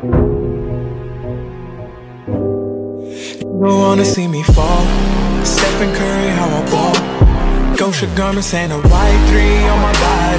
Don't wanna see me fall. Stephen Curry, how I ball. Gosha garments and a white 3 on my body.